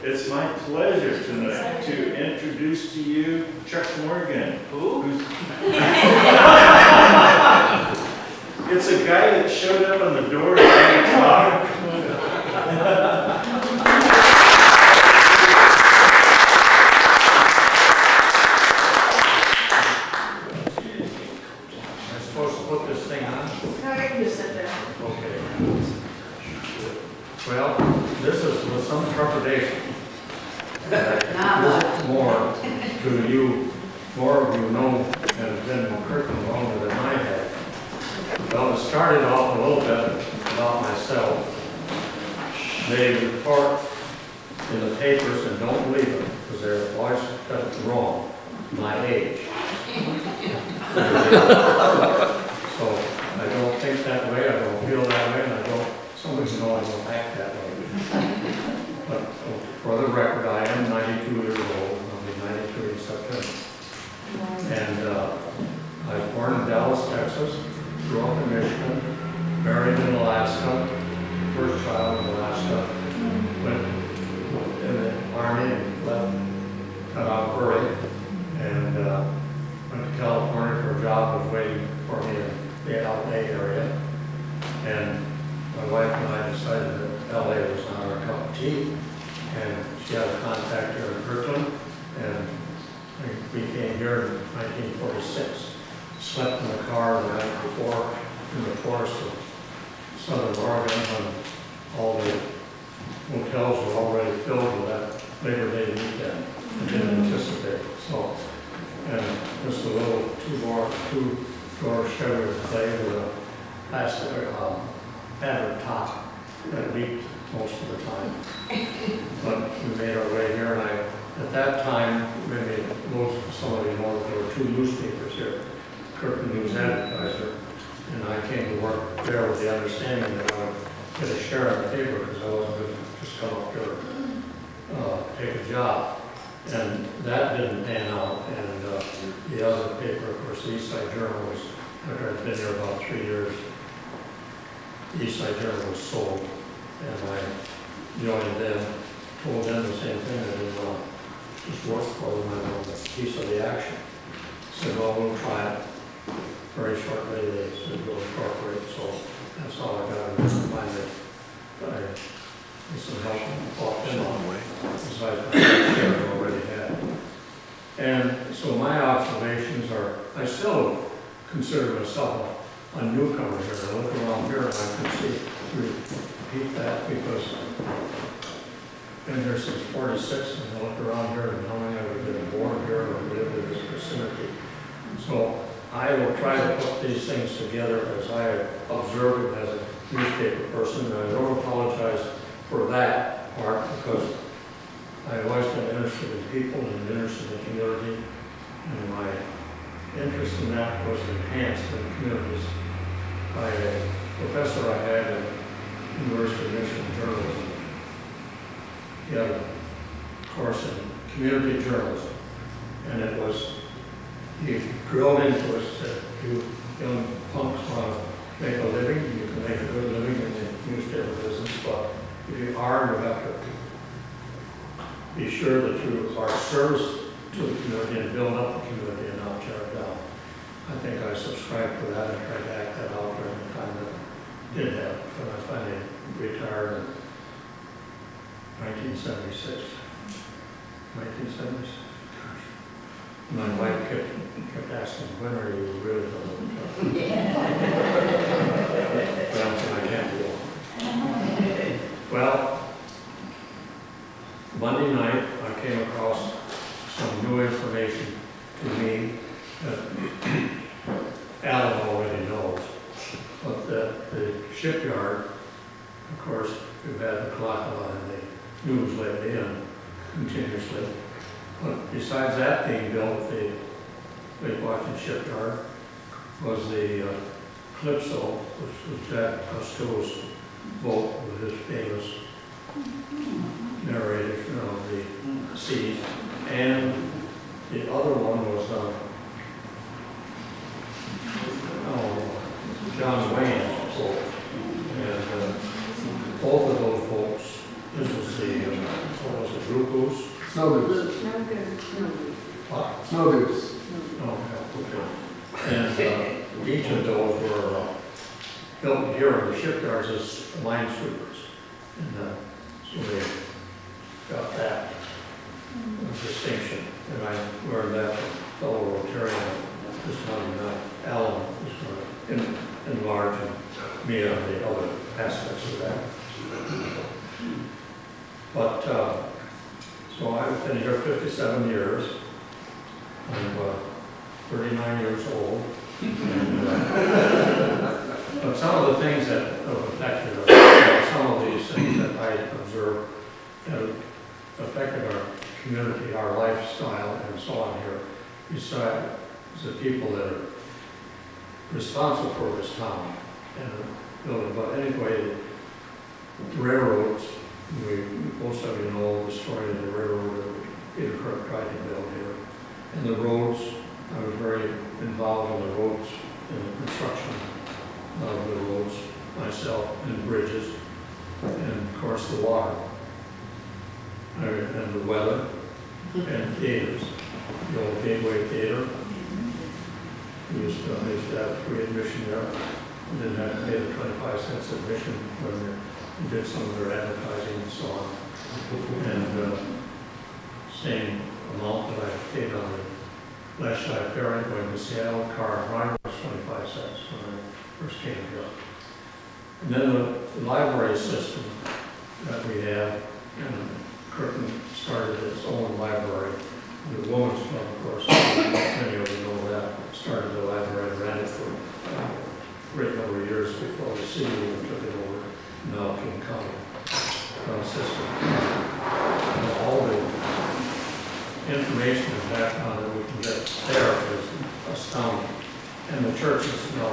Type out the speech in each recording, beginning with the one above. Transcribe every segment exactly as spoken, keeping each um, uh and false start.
It's my pleasure tonight to introduce to you Chuck Morgan. Who? Who's it's a guy that showed up on the door at eight o'clock. I'm supposed to put this thing on? No, you can just sit there. Okay. Well, this is with some trepidation. Not More to you, more of you know and have been in Kirkland longer than I have. Well, it started off a little bit about myself. They report in the papers, and don't believe it, because they're always got it wrong, my age. So I don't think that way, I don't feel that way, and I don't, some of you know I don't act that way. But uh, for the record, I am ninety-two years old, I'll be ninety-three in September. And uh, I was born in Dallas, Texas, grew up in Michigan, married in Alaska, first child in Alaska, went in the Army and left, got out early, and uh, went to California for a job, was waiting for me in the L A area. And my wife and I decided that L A was not our cup of tea, and she had a contact here in Kirkland, and we came here in nineteen forty-six. Slept in the car the night before in the forest of Southern Oregon when all the hotels were already filled with that Labor Day weekend. I didn't anticipate it. So, and just a little two-door, two-door Chevrolet with a plastic um, fabric top that leaked most of the time. But we made our way here, and I, at that time, maybe most some of you know that there were two newspapers here, Kirkland News Advertiser, and I came to work there with the understanding that I would get a share of the paper because I wasn't going to just come up here and uh, take a job. And that didn't pan out, and uh, the other paper, of course, the East Side Journal was, after I'd been here about three years, the East Side Journal was sold, and I joined them, told them the same thing, I didn't want to just work for them, I wanted a piece of the action. Said, well, we'll try it. Very shortly, they said, we'll incorporate, so that's all I got. And finally, I with some help and fought them on the way, besides my share I already had. And so my observations are, I still consider myself a, a newcomer here. I look around here and I can see, repeat that because I've been here since forty-six, and I look around here and how many have been born here or lived in this vicinity. So I will try to put these things together as I observe it as a newspaper person, and I don't apologize for that part because I've always been interested in people and interested in the community, and my interest in that was enhanced in communities by a professor I had at University of Michigan Journalism. He had a course in community journalism, and it was, he drilled into us that you young punks want to make a living, you can make a good living in the newspaper business, but if you are, you have to be sure that you are service to the community and build up the community and not tear it down. I think I subscribed to that and tried to act that out during the time that I did that when I finally retired in nineteen seventy-six. nineteen seventy-six. My wife kept, kept asking, when are you really going to retire? Well, I can't do it. Well, Monday night I came across some new information to me that Alan already knows. But the, the shipyard, of course, we've had the clock on in the news lately and continuously. But besides that being built, the Lake Washington shipyard was the uh, Calypso, which was Jack Cousteau's boat with his famous narration of the seas. And the other one was uh, oh, John Wayne's boat. And uh, both of those boats, this was the, uh, what was it, goose? Snow goose. No good, no good. What? Snow goose. Oh, yeah, okay. And uh, each of those were uh, built here in the shipyards as mine sweepers. And uh, so they got that distinction. And I learned that from fellow Rotarian, this one, uh, Alan, who's going to enlarge me on the other aspects of that. But, uh, so I've been here fifty-seven years. I'm uh, thirty-nine years old. And, uh, but some of the things that have affected us, uh, some of these things that I observed have affected our community, our lifestyle, and so on here, besides the people that are responsible for this town and building. But anyway, the railroads, we, most of you know the story of the railroad that Peter Kirk tried to build here. And the roads, I was very involved in the roads, in the construction of the roads myself, and bridges, and of course the water, and the weather, and gators. The old Gateway Gator. We used to, I used to have free admission there. We didn't have to pay the twenty-five cents admission when we did some of their advertising and so on. And uh, same amount that I paid on the Last Shot Ferry going to Seattle, car and ride was twenty-five cents when I first came here. And then the, the library system that we have, and Curtin started its own library. The Women's Club, of course, many of you know that, started the library and ran it for uh, a great number of years before the city even took it over, now King County uh, system. And all the information and background that we can get there is astounding. And the churches, you know,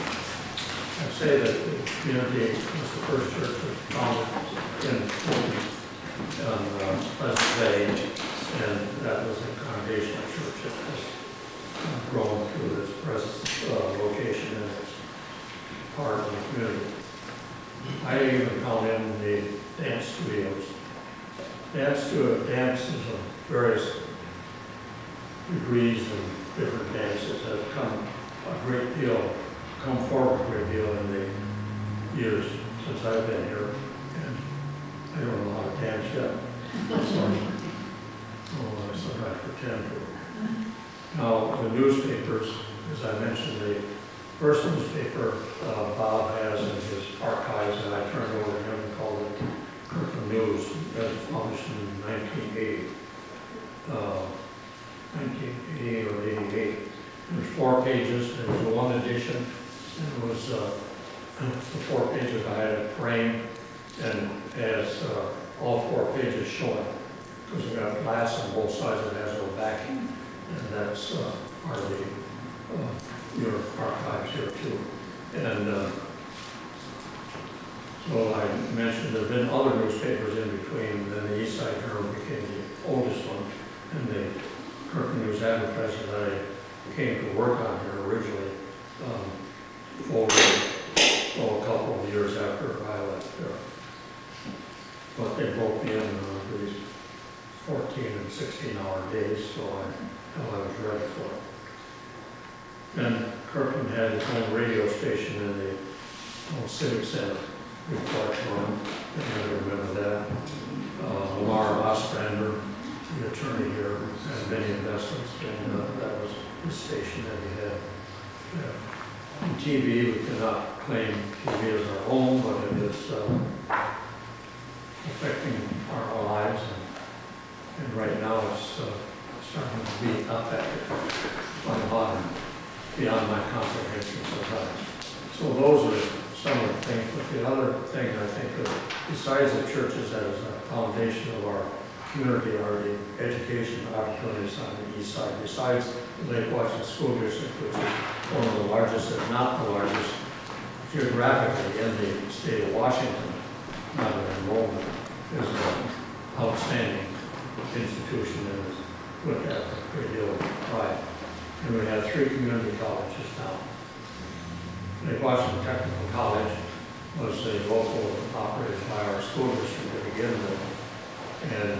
I say that the community was the first church that was founded in Fulton on uh, Pleasant Bay, and that was a congregational church that has uh, grown through this present uh, location and its part of the community. I even count in the dance studios. Dance studio dances of various degrees and different dances have come a great deal, come forward a great deal in the years since I've been here, and I don't know how to dance yet. So, oh, I sometimes pretend to. Now, the newspapers, as I mentioned, the first newspaper uh, Bob has in his archives that I turned over to him called it Kirkland News. That was published in nineteen eighty, uh, nineteen eighty or eighty-eight. There was four pages. There was one edition. And it was uh, the four pages I had it framed and has uh, all four pages showing, because we got glass on both sides. It has no backing, and that's uh, part of the uh, your archives here too. And uh, so I mentioned there have been other newspapers in between. Then the East Side Journal became the oldest one, and the Kirkland News Advertiser that I came to work on here originally um, folded oh, a couple of years after I left there. But they broke me in uh, these fourteen and sixteen hour days, so I, I was ready for it. Then Kirkland had his own radio station in the old Civic Center. We fought for him. I remember that. Uh, Lamar Ostrander, the attorney here, had many investments, and uh, that was his station that he had. Yeah. In T V, we cannot claim T V as our own, but it is uh, affecting our lives, and, and right now it's uh, starting to be affected by modern, beyond my comprehension sometimes. So those are some of the things, but the other thing I think of, besides the churches as a foundation of our community, are the education opportunities on the east side. Besides the Lake Washington School District, which is one of the largest, if not the largest, geographically in the state of Washington, not an enrollment, is an outstanding institution and is looked at with a great deal of pride. And we have three community colleges now. Lake Washington Technical College was a local operated by our school district to begin with. And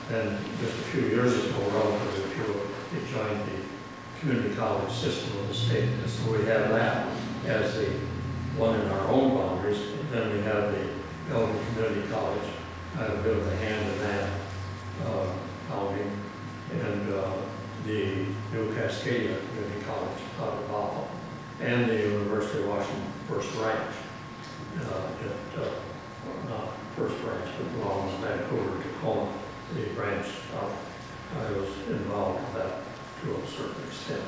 then just a few years ago, relatively few, they joined the community college system of the state. And so we have that as the one in our own boundaries, and then we have the Bellevue Community College. I have a bit of a hand in that uh, founding, and uh, the New Cascadia Community College out of Bothell, and the University of Washington First Ranch. Uh, at, uh, not First Branch, but belongs to Vancouver, Tacoma, the branch out. I was involved with that to a certain extent.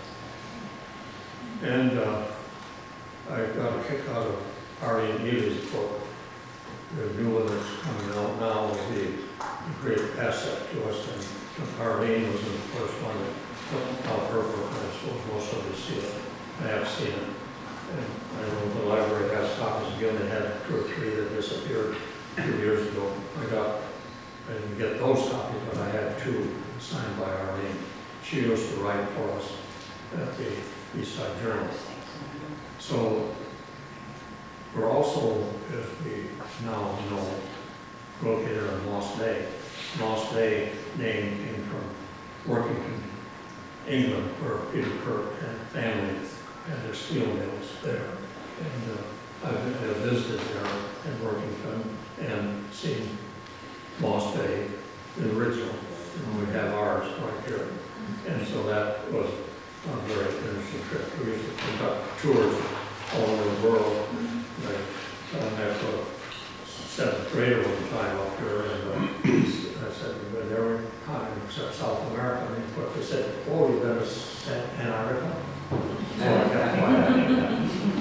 And uh, I got a kick out of Arlene Ely's book. The new one that's coming out now will be a great asset to us. And Arlene was the first one that put out her book, and I suppose most of you see it. I have seen it. And I know the library has copies again. They had two or three that disappeared a few years ago. I got, I didn't get those copies, but I had two signed by Arlene. She used to write for us at the Eastside Journal. So we're also, as we now know, located in Moss Bay. Moss Bay name came from Workington, England, where Peter Kirk and family had their steel mills there. And uh, I've, I've visited there in Workington and seen Moss Bay, the original, and we have ours right here. And so that was a very interesting trip. We used to conduct tours all over the world. I uh, met a seventh grader one time up here, and uh, I said, we've been every continent except South America. And but they said, oh, you've been to Antarctica? So I kept quiet.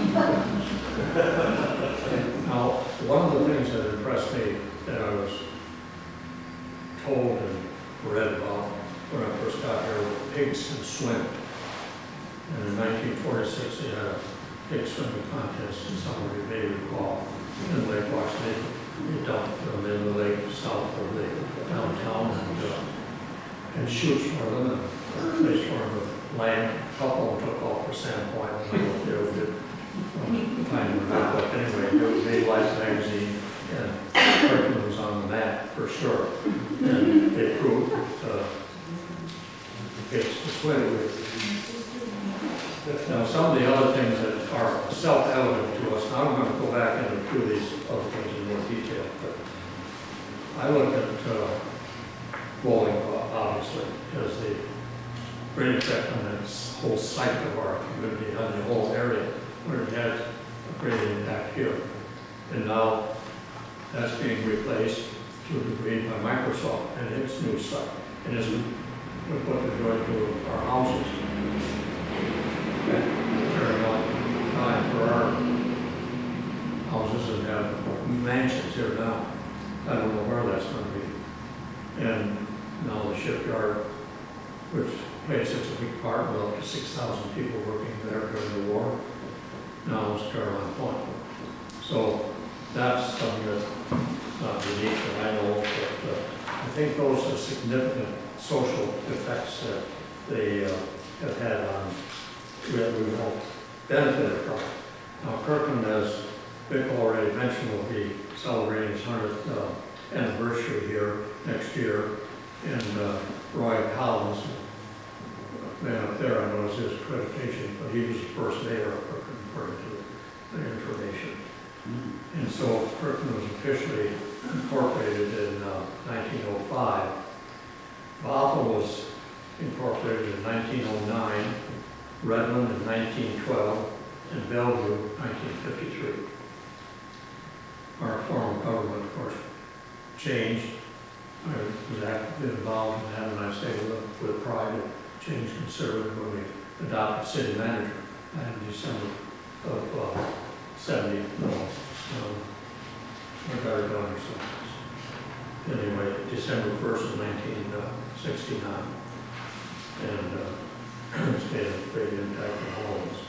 Now, one of the things that impressed me that I was told and read about when I first got here were pigs can swim. And in nineteen forty-six, they had a pig swimming contest, and some of you may recall, in Lake Washington. They dumped them in the lake south of the downtown and, uh, and shoots for them, and place for them to land. A couple of them took off for Sandpoint. I don't know if they ever did um, find them out, but anyway, it made Life magazine, and Kirkland was on the map for sure. And they proved that uh, pigs could swim with. Now, some of the other things that are self-evident to us, now I'm going to go back into a few of these other things in more detail, but I look at uh, bowling, obviously, as the great effect on the whole site of our community, on the whole area, where it has a great impact here. And now that's being replaced to a degree by Microsoft and its new site. And as we look what they're doing to our houses, tearing up time for our houses and have mansions here now. I don't know where that's going to be. And now the shipyard, which played such a big part with up to six thousand people working there during the war, now is Caroline Point. So that's something that's not unique that I know, but uh, I think those are significant social effects that they uh, have had on that we all benefited from. Now, Kirkland, as Vic already mentioned, will be celebrating his hundredth uh, anniversary here next year. And uh, Roy Collins, man up there, I know is his accreditation, but he was the first mayor of Kirkland, according to the information. Mm-hmm. And so Kirkland was officially incorporated in uh, nineteen oh five. Bothell was incorporated in nineteen oh nine. Redmond in nineteen twelve, and Bellevue nineteen fifty-three. Our form of government, of course, changed. I was actively involved in that, and I say with, with pride, it changed considerably when we adopted city manager in December of uh, seventy. No, um, I got it done or something. Anyway, December first of nineteen sixty-nine, and. Uh, It's made a great impact on all of us.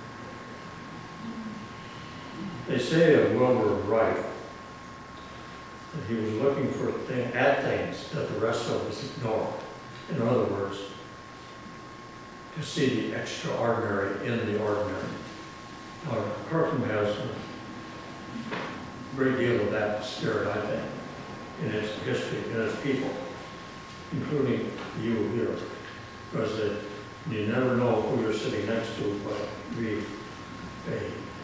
They say of Wilbur Wright that he was looking for th at things that the rest of us ignore. In other words, to see the extraordinary in the ordinary. Now, Kirkland has a great deal of that spirit, I think, in its history, in its people. including you here, because uh, you never know who you're sitting next to, but be a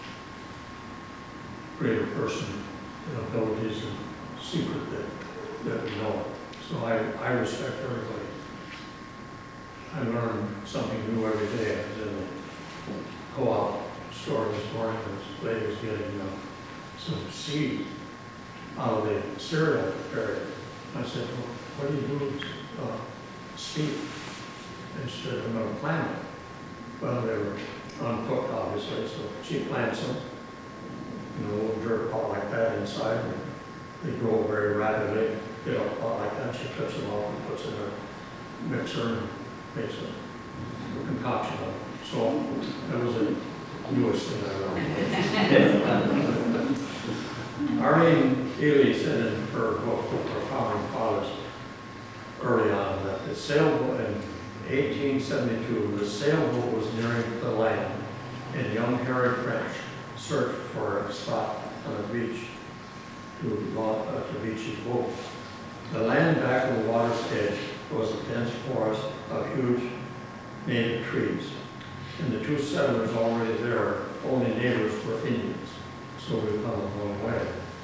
greater person, and abilities and secret that, that we know. So I, I respect everybody. I learn something new every day. I was in the co-op store this morning, and this lady was getting uh, some seed out of the cereal area. I said, well, what do you do with uh, seed? And she said, I'm going to plant it. Well, they were uncooked, obviously, so she plants them in a little dirt pot like that inside. And they grow very rapidly. Get a pot like that, she cuts them off and puts it in a mixer and makes a concoction of it. So that was the newest thing I learned. Arlene Ely said in her book, Our Founding Fathers, early on, that the sailboat in eighteen seventy-two, the sailboat was nearing the land, and young Harry French searched for a spot on the beach to, launch, uh, to beach his boat. The land back of the water's edge was a dense forest of huge native trees, and the two settlers already there, only neighbors were Indians, so we've come a long way.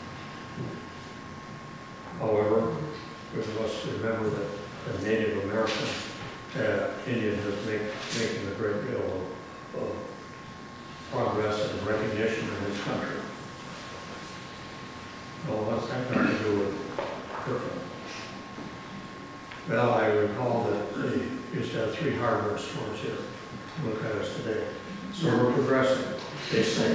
However, we must remember that the Native American uh, Indian is make, making a great deal of, of progress and recognition in his country. Well, what's that got to do with Kirkland? Well, I recall that they used to have three hardware stores here. Look at us today. So we're progressing, they say.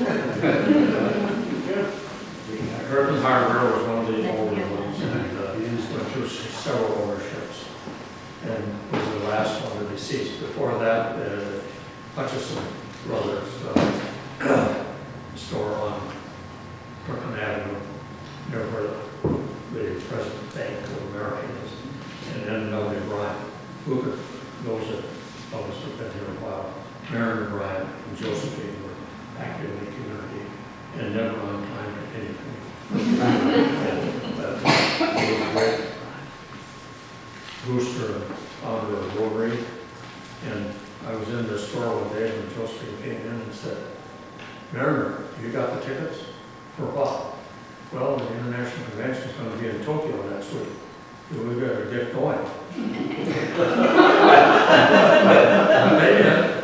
Kirkland Hardware was one of the older ones, and uh, went through several ownerships, and was the last one to be ceased. Before that, uh, Hutchison Brothers uh, store on Kirkland Avenue, near where the present Bank of America is, and then W. Bryant. Who could, those that always have been here a while, Mariner Bryant and Josephine were active in the community and never on time for anything. And that was a great booster founder of Rotary. And I was in the store one day when Josephine came in and said, Mariner, you got the tickets? For what? Well, the International Convention is going to be in Tokyo next week. So we better get going. Maybe.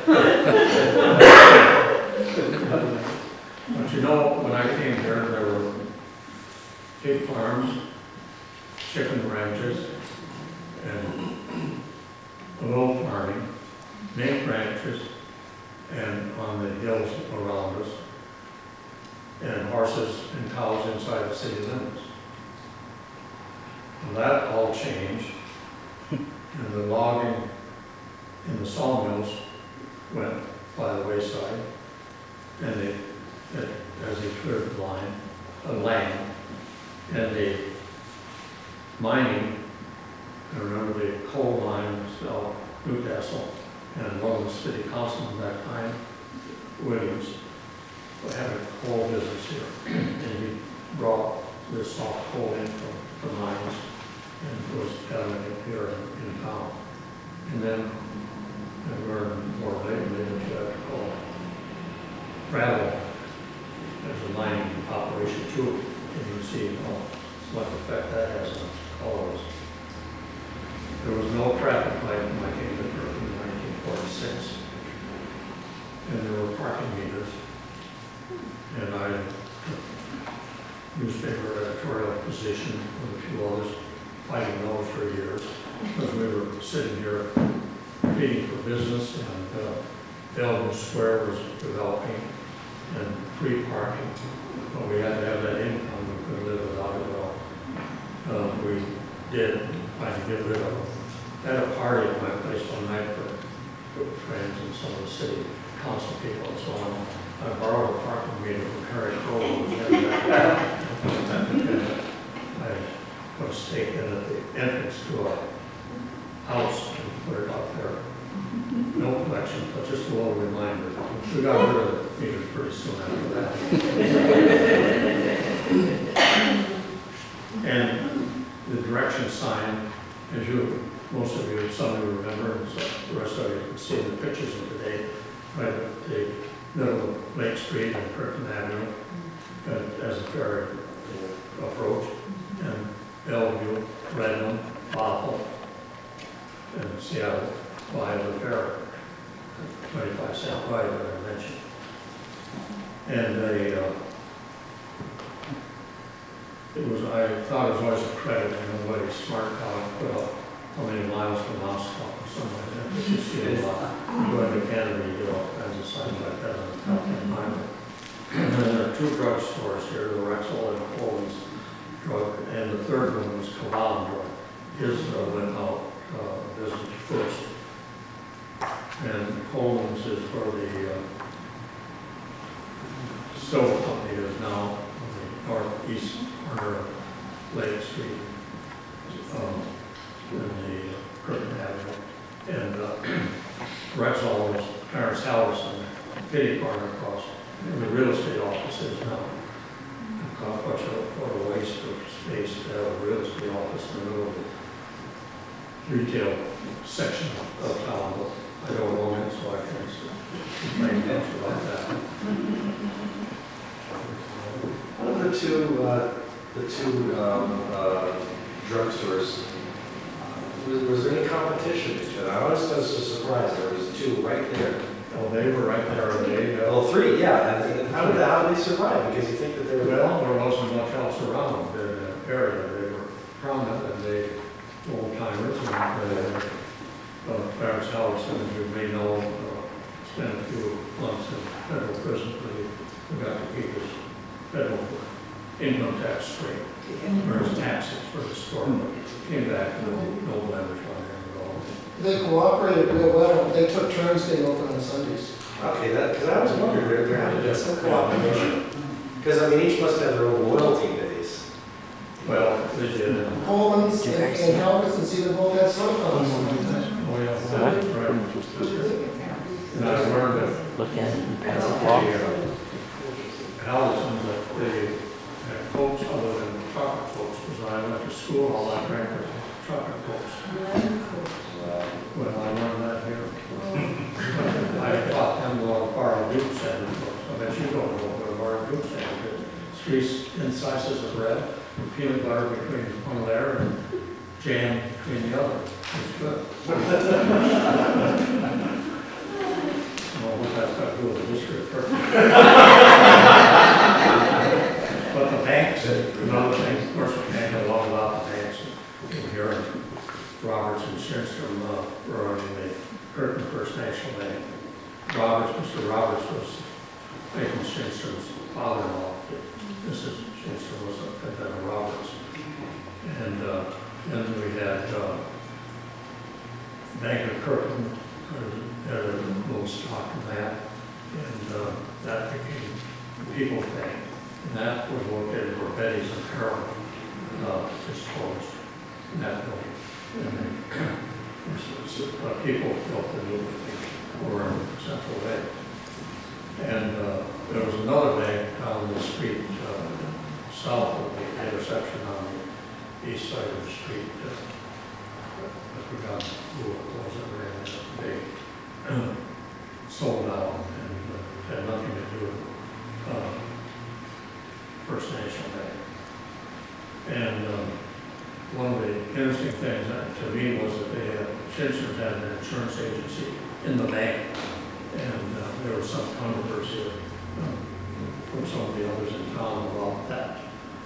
But you know, when I came here, there were pig farms, chicken ranches, and little farming, mink ranches, and on the hills around us, and horses and cows inside the city limits. Well, that all changed, and the logging in the sawmills went by the wayside, and they, as they cleared the line, uh, land, and the mining. I remember the coal mine was out Newcastle, and one of the city councilmen at that time, Williams, had a coal business here, and he brought this soft coal in from the mines and was having it here in, in town. And then I learned more lately that you have to call gravel as a mining operation too, and you see how much effect that has on colors. There was no traffic light when I came to Kirkland in nineteen forty-six, and there were parking meters. And I took newspaper editorial position with a few others, fighting those for years, because we were sitting here competing for business, and uh, Bellevue Square was developing, and free parking, but we had to have that income. We couldn't live without it all. Uh, we did try to get rid of them. I had a party at my place one night for friends and some of the city council people and so on. I borrowed a parking meter from Harry Cole, who was never back. I put a stake in at the entrance to our house and put it out there. No collection, but just a little reminder. We got rid of the meters pretty soon after that. And the direction sign as you, most of you, some of you remember, and so the rest of you can see the pictures of today, right at the middle of Lake Street and Kirkland Avenue, uh, as a ferry approach, and Bellevue, Redmond, Bothell, and Seattle via the ferry, twenty-five cent ride that I mentioned. And they, uh, it was, I thought it was always a credit, you know, what a smart guy put up how many miles from Moscow or something like that. But you see a lot. You go into Canada, you do all kinds of signs like that on the top of the highway. And then there are two drug stores here, the Rexall and Coleman's drug, and the third one was Caban drug. His uh, went out uh, visit first. And Coleman's is where the uh, Stowe Company is now, on the northeast corner of Lake Street, um, in the uh, Kirkland Avenue. And uh, Rexall was Clarence Halverson, kitty corner across, and the real estate office is now. It cost much for a waste of space to have a real estate office in the middle of the retail section of town. But I don't own it, so I can't complain much about that. One of the two, uh, the two um, uh, drugstores, uh, was, was there any competition between them? I always was so surprised there was two right there. Well, they were right there, they, uh, Well, three, yeah. And, and how did how did they survive? Because you think that they were well, there wasn't much else around in that area. They were prominent and they old timers and uh, uh, Clarence Halverson, as you may know, uh, spent a few months in federal prison because he forgot to keep his federal income tax straight, or his taxes for the store. Came back, no, no blemish on him at all. They cooperated real well. They took turns being open on Sundays. okay. That because I was wondering there there had to be some cooperation. Because I mean, each must have their own loyalty base. Well, they did. Coleman's and, and Halverson, see them both had cell phones. Oh, yeah, that's right. And I learned that Look at it and the pass it along. Halversons, that they had Cokes other than chocolate Cokes, because when I went to school, all I drank was chocolate Cokes. Well, I learned that here. I taught them about Bar Duke sandwich. I bet you don't know what a Bar Duke sandwich is. Three thin slices of bread, with peanut butter between one layer and jam between the other. It's good. Well, what that's got to do with the history of Kirkland. But the banks, another thing, of course, we can't go on about the banks. In here, and Roberts and Shinstrom uh, were running the Kirkland First National Bank. Roberts, Mister Roberts was Nathan Shinstrom's father-in-law. Missus Shinstrom was a, had been a Roberts. And uh, then we had uh, Bank of Kirkland, uh, had a little stock in that, and uh, that became the People's Bank. And that was located where Betty's and Carroll uh, just closed in that building. And they, uh, people built the new building over in Central Bay. And uh, there was another bank down the street uh, south of the intersection on the east side of the street. Uh, I forgot who it was that ran it. They uh, sold out and uh, had nothing to do with uh, First National Bank. And um, one of the interesting things that, to me was that they had, Shinstrom had an insurance agency in the bank, and uh, there was some controversy um, from some of the others in town about that.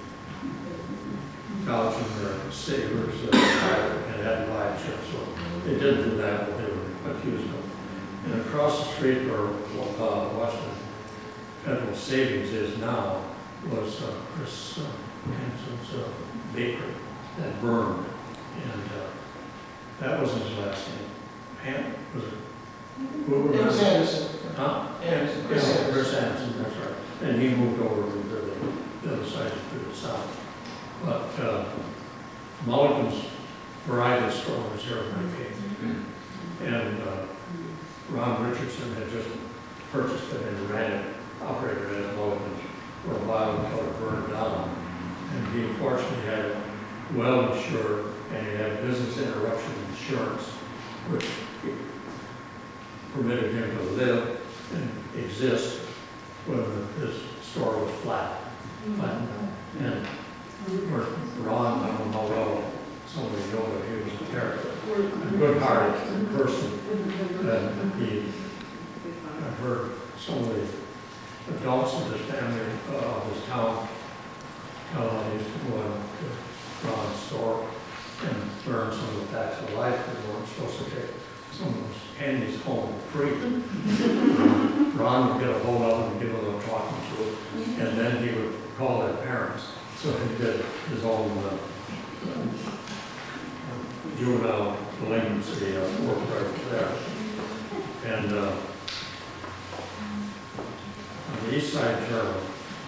Gouging their savers uh, and had to buy insurance, so they didn't do that, but they were accused of. And across the street where uh, Washington Federal Savings is now was uh, Chris uh, Hanson's uh, bakery that burned, and uh, that wasn't his last name. Han, was it? Who It was Anderson. Huh? Anderson. Chris Yeah, Anderson. Chris Anderson, that's right. And he moved over to the, the other side to the south. But uh, Mulligan's variety store was here when I came. And uh, Ron Richardson had just purchased it and ran it, operated it at Mulligan's for a while until it burned down. And he unfortunately had it well insured, and he had business interruption insurance, which permitted him to live and exist when his store was flat. flattened out. And of course, Ron, I don't know how well somebody know that he was a character, a good-hearted person, and he, I've heard some of the adults in his family, uh, of his town, tell how he used to go into Ron's store and learn some of the facts of life that weren't supposed to take some of those candies home free. Ron would get a hold of them and give them a talking to, and then he would call their parents. So he did his own uh, uh, juvenile delinquency uh, work right there. And uh, on the East Side Journal,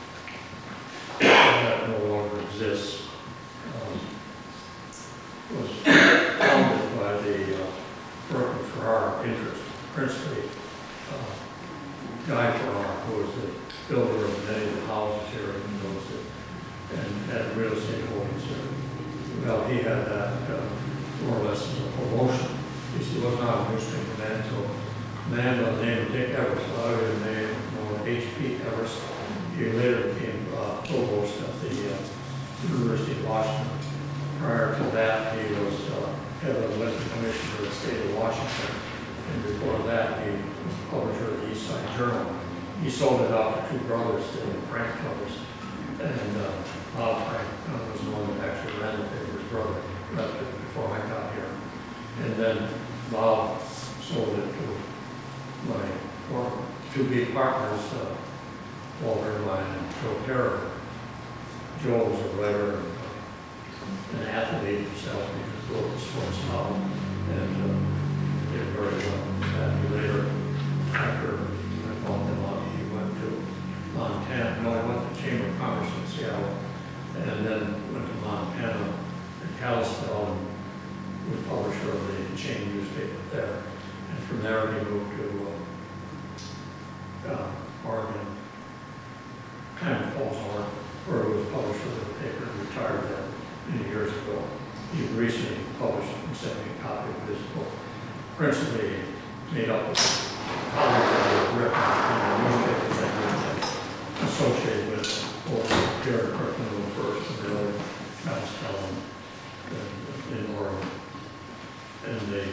that no longer exists, um, was founded by the uh, Berkeley Farrar interest, principally uh, Guy Farrar, who was the builder of many of the houses here in those and had real estate holdings here. Well, he had that uh, more or less as a promotion. He was not a newspaper man, so a man by the name of Dick Everest, a lot of his name, known H P Everest. He later became uh, provost at the uh, University of Washington. Prior to that, he was uh, head of the elected commission for the state of Washington. And before that, he was publisher of the East Side Journal. He sold it out to two brothers, the Frank brothers. And uh, Bob Frank uh, was the one that actually ran the paper. His brother left it before I got here. And then Bob sold it to my or two big partners, uh, Walter Irvine and Joe Terry. Joe was a writer and uh, an athlete himself. He wrote the sports novel and uh, did very well. And he later, after I bought them out, he went to Montana. No, he went to Chamber of Commerce in Seattle, and then went to Montana and Kalispell and was publisher of the chain newspaper there. And from there he moved to uh, uh, Oregon, kind of Falls, Oregon, where he was publisher of the paper and retired there many years ago. He recently published and sent me a copy of his book, principally made up of copies that were written in the newspapers that were associated with both here in Kirkland first and the other Kalispell and in Oregon. And the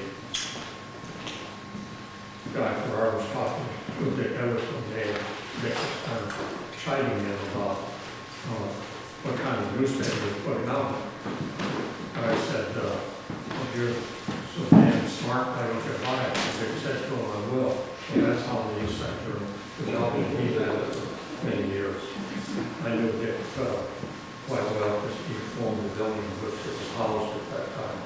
guy Farrar was talking with Dick Everest one day. Dick was kind of chiding him about uh, what kind of newspaper he was putting out. I said, uh, if you're so damn smart, why don't you buy it? And Dick said to him, I will. And that's how the East Side Journal developed. He's had it for many years. I knew Dick uh, quite well because he formed the building in which it was housed at that time.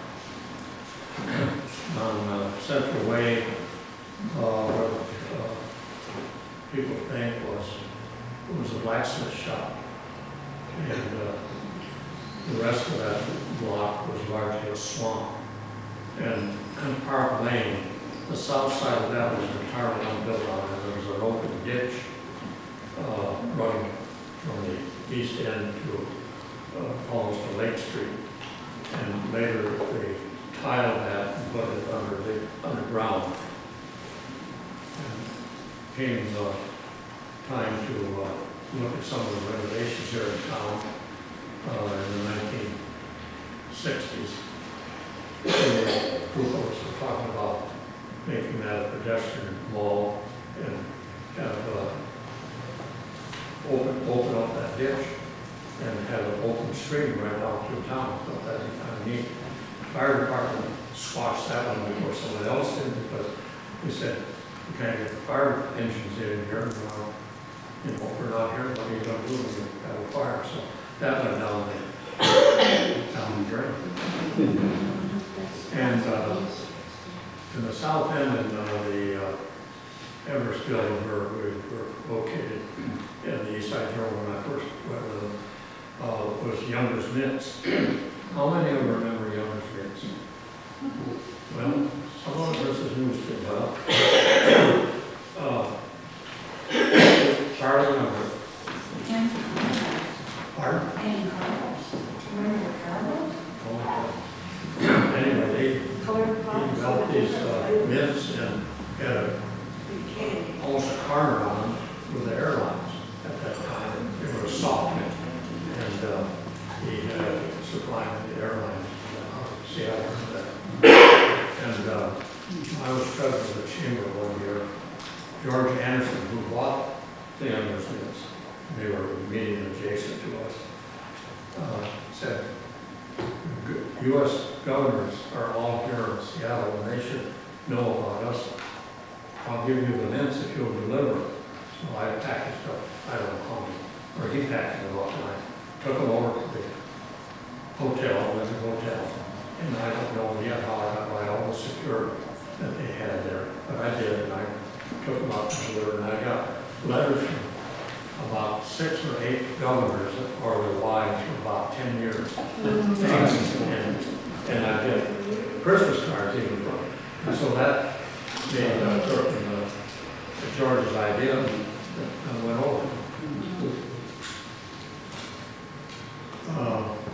On uh, Central Way, uh, where uh, people think was, it was a blacksmith shop. And uh, the rest of that block was largely a swamp. And in Park Lane, the south side of that was entirely unbuilt on, and there was an open ditch uh, running from the east end to uh, almost to Lake Street. And later they tiled that and put it under the underground. And came the time to uh, look at some of the renovations here in town uh, in the nineteen sixties. Group of us were talking about making that a pedestrian mall and kind of uh, open, open up that ditch and have an open stream right out through town. Thought that'd be kind of neat. Fire department squashed that one before somebody else did because we said, we can't get the fire engines in here. And, uh, you know, if we're not here, what are you going to do when you have a fire? So that went down the, down the drain. And uh, in the south end of uh, the uh, Everest building where we were located in the East Side Journal when I first went with them, uh, was Younger's Knits. How many of you remember Younger's Knits? Well, some of us is news to well. uh, Charlie Younger. Pardon? And Carlos. Remember Carlos? Oh, mints and had a, almost a carnival with the airlines at that time. It was a soft mint, and uh, he had supplying the airlines out of Seattle. And uh, I was president of the chamber one year. George Anderson, who bought the Youngers Mints, they were meeting adjacent to us, uh, said, U S governors are all here in Seattle and they should know about us. I'll give you the mints if you'll deliver it. So I packaged up, I don't know how many, or he packaged them up, and I took them over to the hotel, went to the hotel, and I don't know yet how I got by all the security that they had there, but I did, and I took them up and delivered, and I got letters from about six or eight governors or their wives for about ten years. And, and I did Christmas cards even from it. And so that made uh, Kirk and uh, George's idea, and I went over. Uh,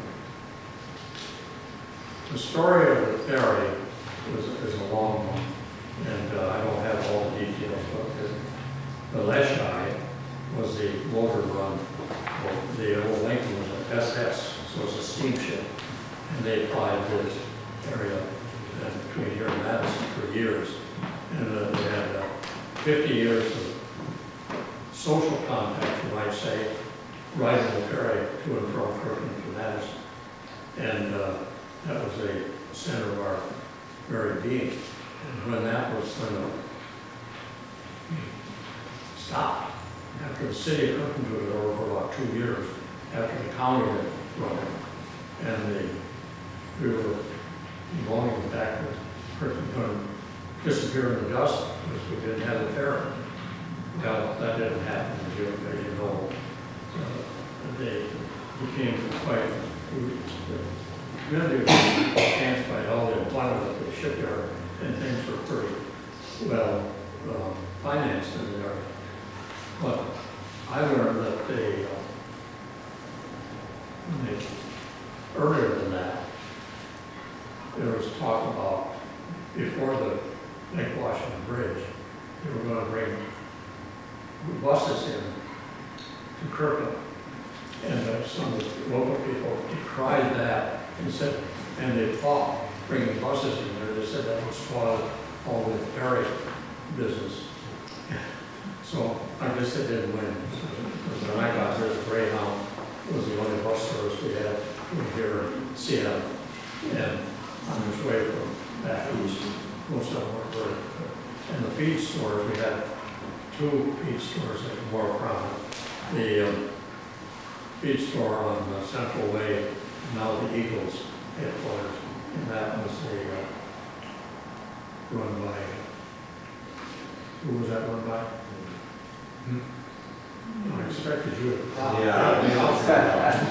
the story of the ferry was, is a long one, and uh, I don't have all the details, but the, the Leshai was the motor run. Well, the old Lincoln was an S S, so it's a steamship, and they applied this area uh, between here and Madison for years, and uh, they had uh, fifty years of social contact, you might say, riding the ferry to and from Kirkland to Madison, and uh, that was a center of our very being. And when that was going to stop, after the city of Kirkland took it over for about two years, after the county had run it, and the, we were going back with Kirkland going to disappear in the dust because we didn't have the ferry. Well, that didn't happen, as you, as you know. Uh, they became quite, we really enhanced by all the employment at the shipyard, and things were pretty well uh, financed in there. But I learned that they, uh, when they, earlier than that, there was talk about, before the Lake Washington Bridge, they were going to bring buses in to Kirkland. And uh, some of the local people decried that and said, and they fought bringing buses in there. They said that would spoil all the ferry business. So I guess they didn't win. Because when I got there, the Greyhound was the only bus service we had here in Seattle. And on its way from back east, most of them were very good. And the feed stores, we had two feed stores that were more prominent. The um, feed store on uh, Central Way, now the Eagles headquarters, and that was the uh, run by, who was that run by? Hmm? I expected you to. Yeah.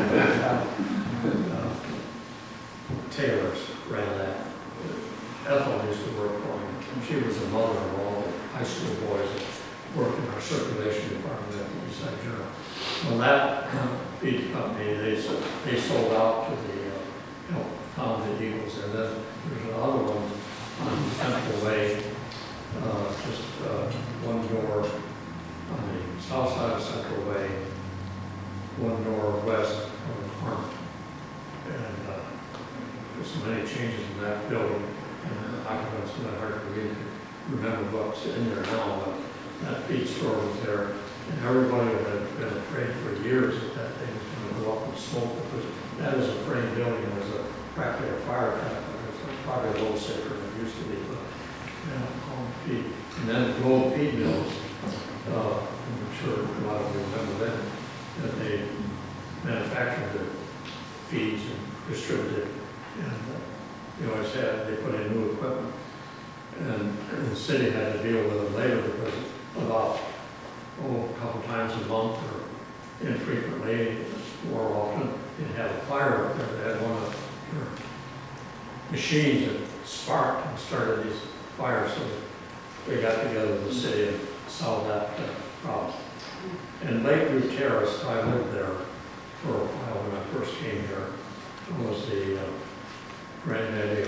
uh, Taylor's ran that. Ethel used to work for me. She was the mother of all the high school boys that worked in our circulation department at the Eastside Journal. Well, that feed company, they, they sold out to the, uh, you know, found the Eagles, and then there's another one on Central Way, uh, just uh, one door on the south side of Central Way, one door west of the farm. And uh, there's so many changes in that building, and the occupants are not hard to read. Remember what's in there now, but that feed store was there, and everybody had been afraid for years that that thing was going to go up and smoke, because that is a frame building. It was a, practically a fire trap. It was probably a little safer than it used to be, but yeah, home feed. And then the gold feed mills, uh, I'm sure a lot of you remember them, that they manufactured the feeds and distributed, and uh, they always had, they put in new equipment. And the city had to deal with it later because about, oh, a couple times a month or infrequently, more often, they'd have a fire up there. They had one of their machines that sparked and started these fires, so they got together with the city and solved that uh, problem. And Lakeview Terrace, I lived there for a while when I first came here. I was the uh, granddaddy of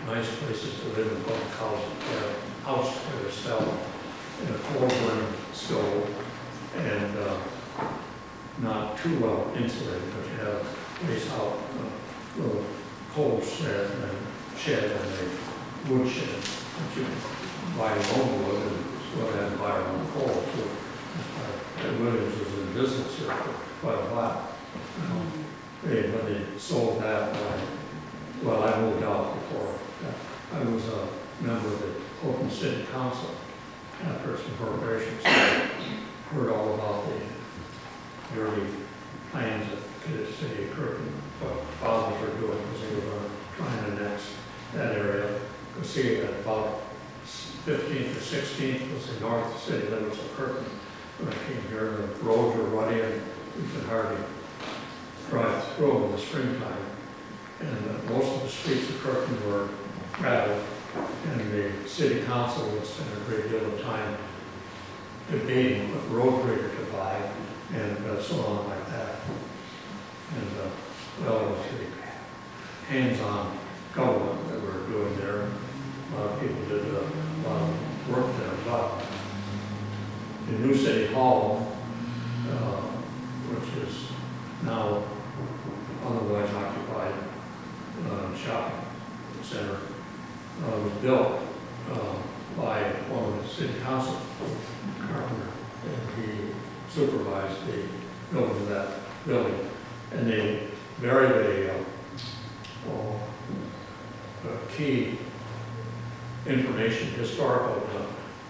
nice places to live in public housing, uh, house for yourself, and a coal burning stove, and uh, not too well insulated, but you have a place out, a little coal shed and shed and a wood shed that you can buy your own wood and go ahead and buy your own coal. So that's why Ed Williams was in business here for quite a while. Um, they, when they sold that, uh, well, I moved out before. I was a member of the Oakland City Council after its incorporation. So I heard all about the early plans that the city of Kirkland, what fathers were doing, because they were trying to annex that area. You see that about fifteenth or sixteenth was the north city limits of Kirkland. When I came here, the roads were rutty and we could hardly drive through in the springtime. And uh, most of the streets of Kirkland were gravel, and the city council would spend a great deal of time debating what road grader to buy, and uh, so on like that. And uh, well, it was the hands-on government that we're doing there. A lot of people did uh, a lot of work there, but the new city hall, uh, which is now otherwise occupied uh, shopping center, uh, was built uh, by one of the city council, Carpenter, and he supervised the building of that building. And they buried a, uh, oh, a key information, historical, uh,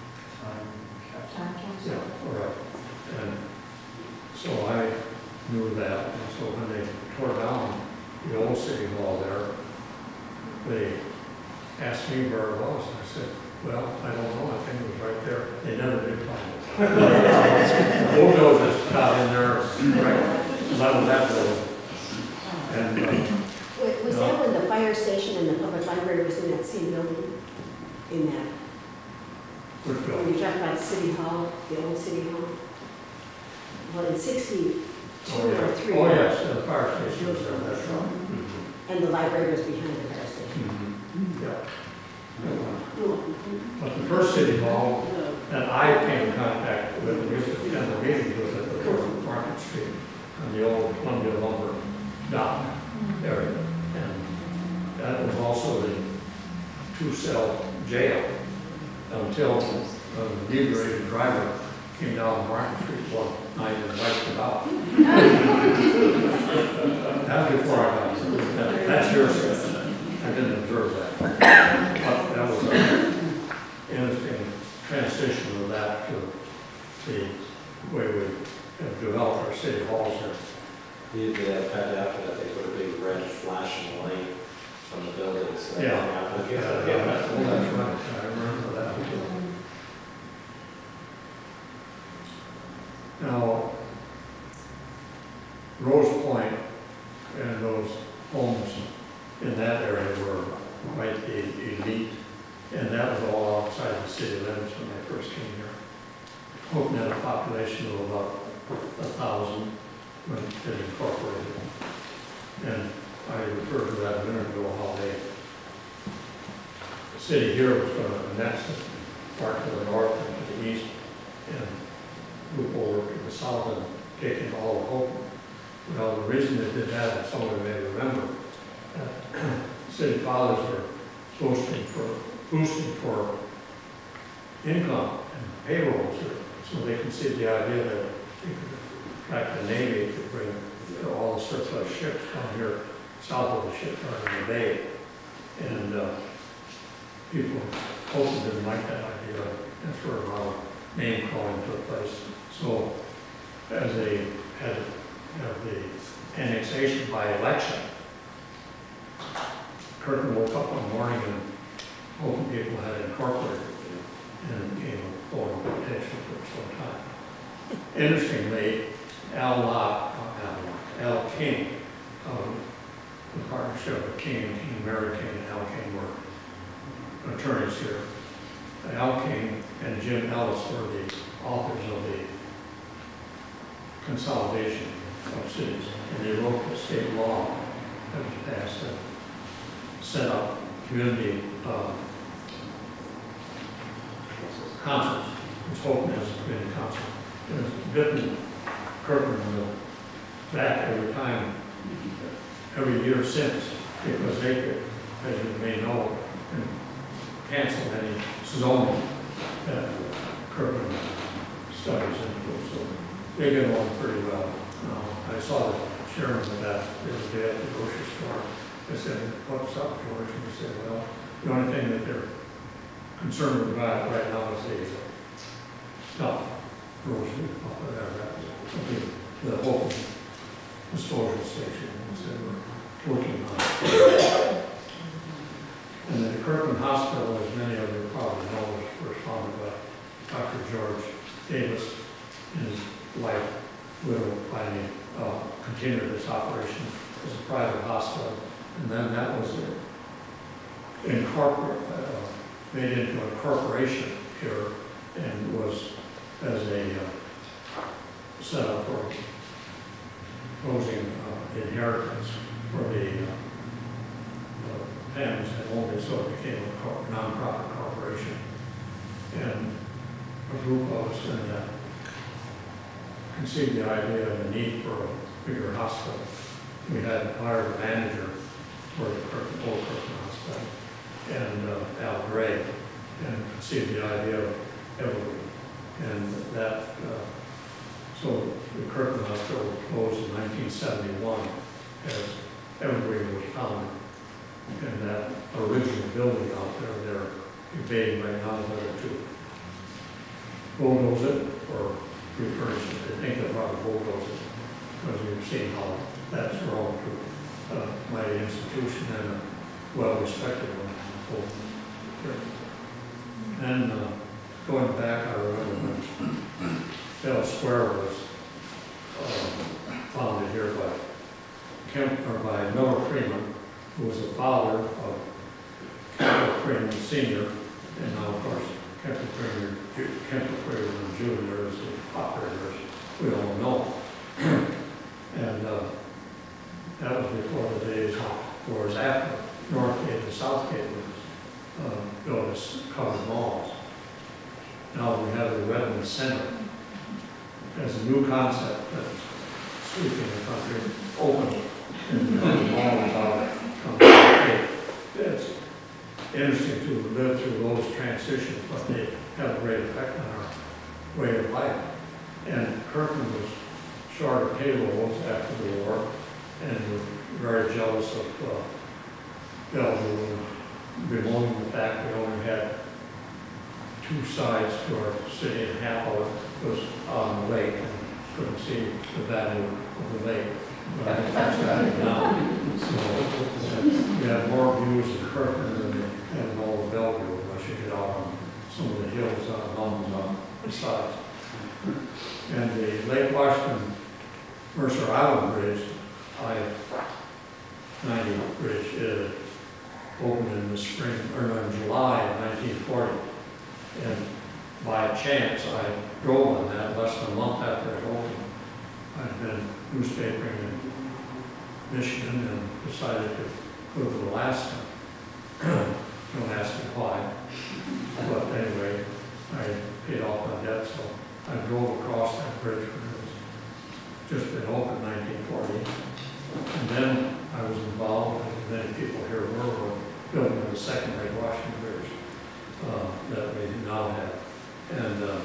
yeah, all right. And so I knew that, and so when they tore down the old city hall there, they asked me where it was, and I said, well, I don't know, I think it was right there. They never did find it. The bulldozers got in there, right, leveled that building. And, uh, Was was that when the fire station and the public library was in that same building? In that, which when building? you talk about City Hall, the old City Hall? Well, in sixty-two Oh, yeah. or three. Oh, yes, the fire station was there, that's right. And the library was behind the fire station. Mhm. Yeah. But the first city hall that I came in contact with, we used to attend the meetings, was at the fourth of Market Street on the old Columbia lumber dock area. And that was also the two-cell jail until uh, the inebriated driver came down Market Street one night and wiped it out. That was before I got here. That- That's your stuff. I didn't observe that. But that was an interesting transition of that to the way we have developed our city halls here. The, the, after that, they put a big red flashing light from the buildings. Yeah, yeah, yeah, that's, well, that's right, I remember that. Now, Rose Point and those homes in that area were quite e- elite, and that was all outside the city limits when I first came here. Houghton had a population of about a thousand when it incorporated. And I referred to that a minute ago, how they, the city here was going to annex it, part to the north and to the east, and move over to the south and take in all of Hope. Well, the reason they did that, as some of you may remember, that city fathers were boosting for, boosting for income and payrolls, so they conceived the idea that they could attract the Navy to bring you know, all the surplus ships down here south of the shipyard in the bay. And uh, people also didn't like that idea. That's where a lot of name calling took place. So as they had, had the annexation by election, Curtin woke up one morning and Hope people had incorporated it and became a board of potential for some time. Interestingly, Al Locke, uh, Al, Al King, um, the partnership of King and King, Mary King and Al King were attorneys here. Al King and Jim Ellis were the authors of the consolidation of cities, and they wrote the state law that was passed that set up community uh, concerts. It's Hope has a community concert. And it's bitten Kirkland in the back every time, every year since, because they could, as you may know, and cancel any zoning that Kirkland studies into. So they get along pretty well. Uh, I saw the chairman of that the other day at the grocery store. I said, "What's up, George?" And he said, "Well, the only thing that they're concerned about right now is the stuff, grocery, whatever, the, the whole disposal station." And said, "We're working on it." And the Kirkland Hospital, as many of you probably know, was first founded by Doctor George Davis and his wife, widow, finally uh, continued this operation as a private hospital. And then that was incorporated, uh, made into a corporation here and was as a uh, setup for closing uh, inheritance for the uh, uh, families that owned it, so it became a cor non-profit corporation. And a group of us in that conceived the idea of the need for a bigger hospital. We had hired a manager for the Kirkland, old Kirkland Hospital, and uh, Al Gray, and conceived the idea of Evergreen. And that, uh, so the Kirkland Hospital was closed in nineteen seventy-one as Evergreen was founded. And that original building out there, they're debating right now whether to bulldoze it or refurnish it. They think they'll probably bulldoze it because we've seen how that's grown to uh, my institution and a well-respected one. And uh, going back, I remember when Bell Square was uh, founded here by Kemp, or by Miller Freeman, who was the father of Kemp Freeman Senior, and now, of course, Kemp Freeman, Kemp Freeman Junior is the operator, as we all know. And uh, that was before the days, or was after Northgate and Southgate was uh, built as covered malls. Now we have the Redmond Center as a new concept that's sweeping the country, open and the mall about it. It's interesting to live through those transitions, but they have a great effect on our way of life. And Kirkland was short of payrolls after the war, and we're very jealous of uh, Bellevue, bemoaning the fact we only had two sides to our city, and half of it was on the lake, and couldn't see the value of the lake. But that's happening now. So uh, we have more views of Kirkland than we have in all of Bellevue, unless you get out on some of the hills on the mountains on the sides. And the Lake Washington Mercer Island Bridge, I ninety bridge, uh, opened in the spring, or in July of nineteen forty. And by chance, I drove on that less than a month after it opened. I'd been newspapering in Michigan and decided to go to Alaska. Don't ask me why. But anyway, I paid off my debt, so I drove across that bridge when it was just been opened in nineteen forty. And then I was involved, as many people here were, building the second Lake Washington Bridge uh, that we now have. And uh,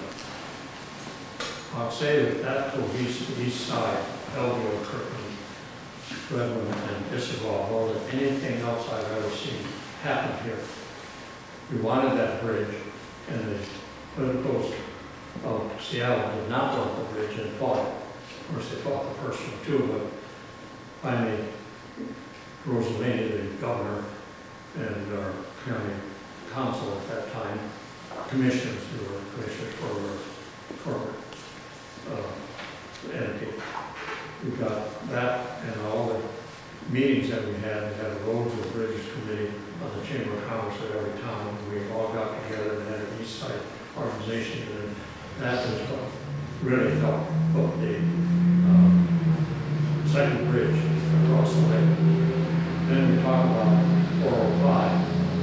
I'll say that that cohesive east, east side, Bellevue, Kirkland, Redmond, and Issaquah, more than anything else I've ever seen happen here. We wanted that bridge, and the politicals of Seattle did not want the bridge and fought it. Of course, they fought the first one too, but finally, Rosalini, the governor, and our county council at that time, commissioners who were commissioners for corporate uh, entity. We got that and all the meetings that we had. We had a roads and bridges committee on the Chamber of Commerce at every town. We all got together and had an East Side organization, and that was what really helped put the um, second bridge across the lake. Then we talk about four oh five.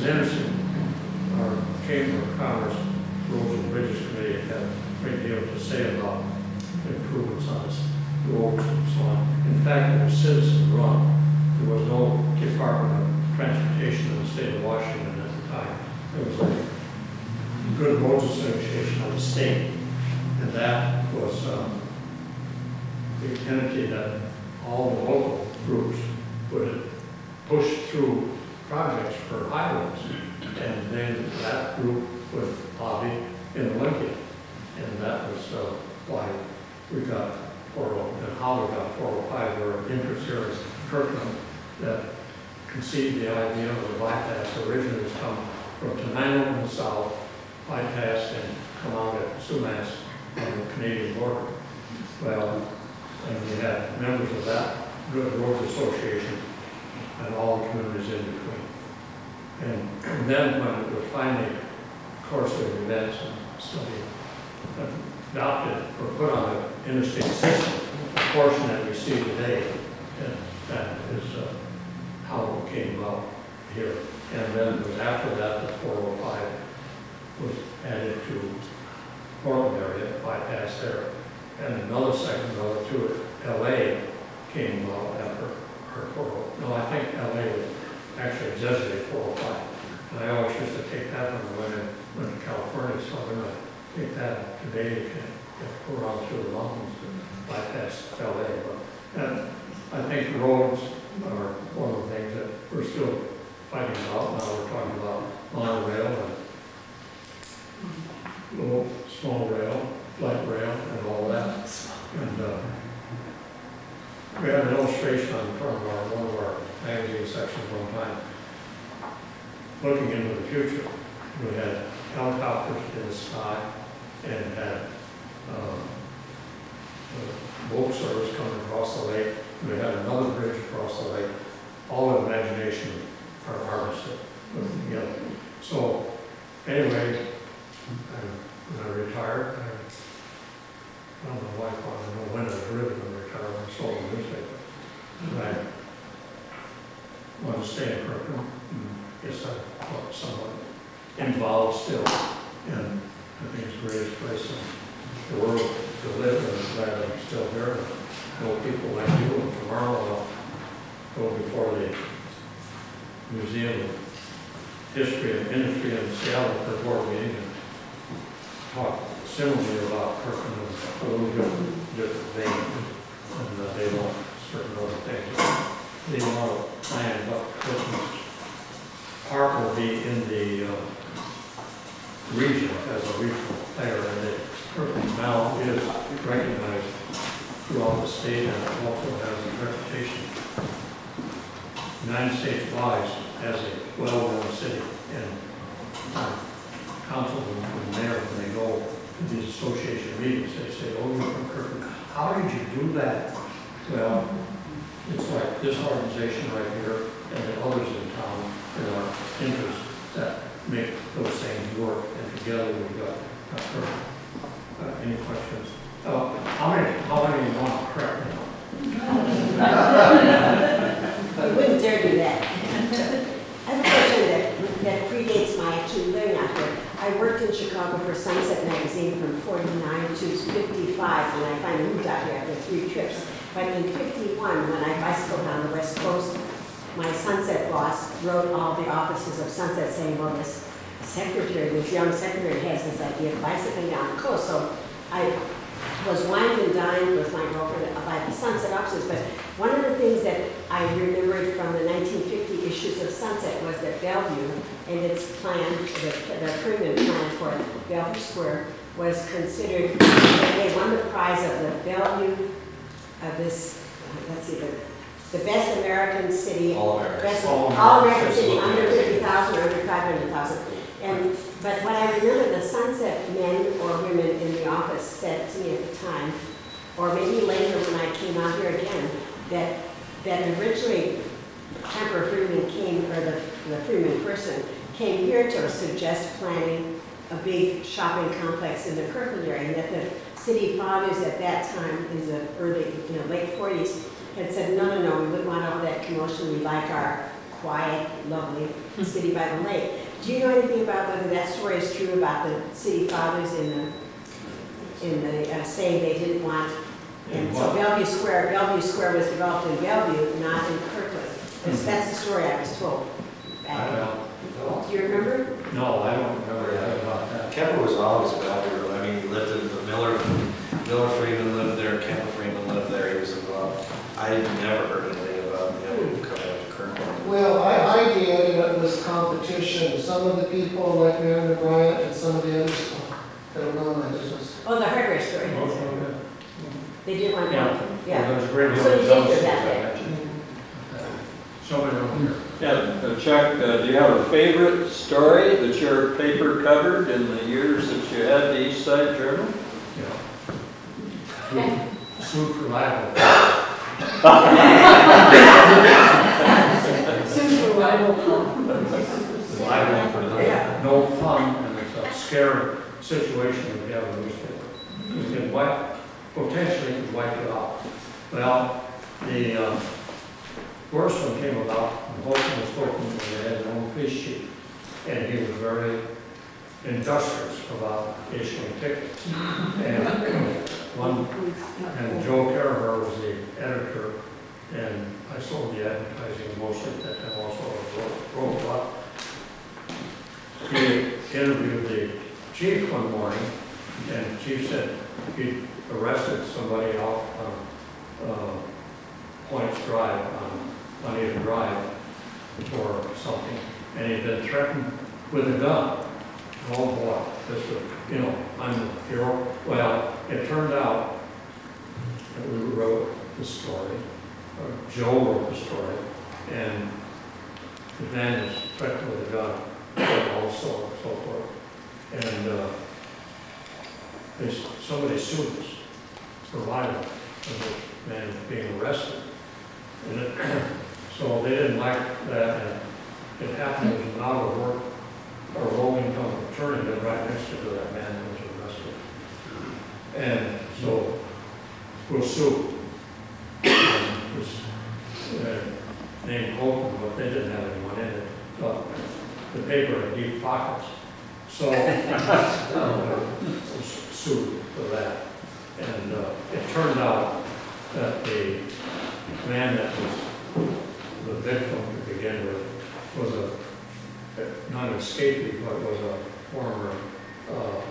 was interesting. Our Chamber of Commerce Roads and Bridges Committee had a great deal to say about improvements on this roads and so on. In fact, it was citizen run. There was no Department of Transportation in the state of Washington at the time. It was a Good Roads Association of the state, and that was um, the entity that all the local groups would push through projects for highways, and then that group would lobby in Lincoln, and that was uh, why we got four oh, and how we got four oh five, where interest here is Kirkland that conceived the idea of the bypass. Originally was come from Tenino in the south, bypass and come out at Sumas on the Canadian border. Well, and we had members of that Good Roads Association and all the communities in between. And, and then when it was finally, of course, of events and study adopted or put on the interstate system, the portion that we see today, and that is uh, how it came about here. And then it was after that, the four oh five was added to Portland area, bypass there. And another segment of it through L A came about after our four oh. No, I think L A was actually designated four oh five. And I always used to take that when I went, in, went to California, so I'm going to take that today and go around through the mountains and bypass L A. But and I think roads are one of the things that we're still fighting about. Now we're talking about monorail and little small rail, light rail, and all that. And uh, we had an illustration on the front of our, one of our magazine sections one time, looking into the future. We had helicopters in the sky and had uh, boat service coming across the lake. We had another bridge across the lake. All of imagination are harvested together. So anyway, I, when I retired, I, I don't know why I don't know when I was really going to retire when I sold the newspaper. And I wanted to stay in Kirkland. I guess I thought somewhat involved still. And I think it's the greatest place in the world to live, and I'm glad I'm still here. I know people like you, and tomorrow I'll go before the Museum of History and Industry in Seattle for a board meeting and talk similarly about Kirkland in a little different, different vein. And uh, they want certain other things. They want to plan what Kirkland's park will be in the uh, region as a regional player, and it Kirkland now is recognized throughout the state, and it also has a reputation United States wise as a well-known city. And uh, councilmen and mayor, when they go to these association meetings, they say, "Oh, you're from Kirkland. How did you do that?" Well, it's like this organization right here and the others in town in our interests that make those things work, and together we've got a Kirkland. Uh, any questions? Oh, how many? How many you want to correct me? You wouldn't dare do that. I have a question that, that predates my actually living out here. I worked in Chicago for Sunset Magazine from forty-nine to fifty-five, and I finally moved out here after three trips. But in fifty-one, when I bicycled down the West Coast, my Sunset boss wrote all the offices of Sunset saying, well, this secretary, this young secretary has this idea of bicycling down the coast. So I was wined and dined with my girlfriend about the Sunset offices, but one of the things that I remembered from the nineteen fifty issues of Sunset was that Bellevue and its plan, the, the premium plan for Bellevue Square, was considered, they won the prize of the Bellevue, of this, uh, let's see, the, the best American city, All American. best All all American. American city, under fifty thousand or under five hundred thousand. And, but what I remember the Sunset men or women in the office said to me at the time, or maybe later when I came out here again, that that originally Emperor Freeman came, or the, the Freeman person, came here to suggest planning a big shopping complex in the Kirkland area, and that the city fathers at that time, in the early, you know, late forties, had said, no, no, no, we wouldn't want all that commotion. We like our quiet, lovely city by the lake. Do you know anything about whether that story is true about the city fathers in the, in the, uh, saying they didn't want, and so Bellevue Square, Bellevue Square was developed in Bellevue, not in Kirkland. That's, that's the story I was told. back Well, Do you remember? no, I don't remember that about that. Kemper was always Bellevue. I mean, he lived in the Miller, Miller Freeman lived there, Kemper Freeman lived there. He was involved. I never heard anything about him coming up to Kirkland. Well, I, I did, and it was competition. Some of the people, like Aaron Bryant, and some of the others, don't know my business. Oh, the hardware store. that's it. Okay. They did one, Yeah. yeah. Well, there's a great So deal you of did dumpsters, do that I there. mentioned. Somebody over here. Yeah, uh, Chuck, uh, do you have a favorite story that your paper covered in the years that you had the East Side Journal? Yeah. Sued for libel. Super rival. Libel for Yeah. no fun, and it's a scary situation when you have a newspaper. You can wipe, potentially could wipe it out. Well, the uh, worst one came about when Holton was spoken when they had their own police chief. And he was very industrious about issuing tickets. And one, and Joe Carraher was the editor, and I sold the advertising mostly, and also wrote, wrote up. He interviewed the chief one morning, and the chief said he arrested somebody out on uh, Points Drive, on Juanita Drive, for something, and he'd been threatened with a gun. Oh boy, this was, you know, I'm the hero. Well, it turned out that we wrote the story, or Joe wrote the story, and the man was threatened with a gun, also, and so forth. And uh, they, somebody sued us for libel, and the man was being arrested. And it, so they didn't like that, and it happened, it was an out of work, or rolling down attorney lived right next to that man that was arrested. And so we'll sue. It was uh, named Holton, but they didn't have anyone in it. But the paper had deep pockets. So uh, was sued for that. And uh, it turned out that the man that was the victim to begin with was a not an escapee, but was a former uh,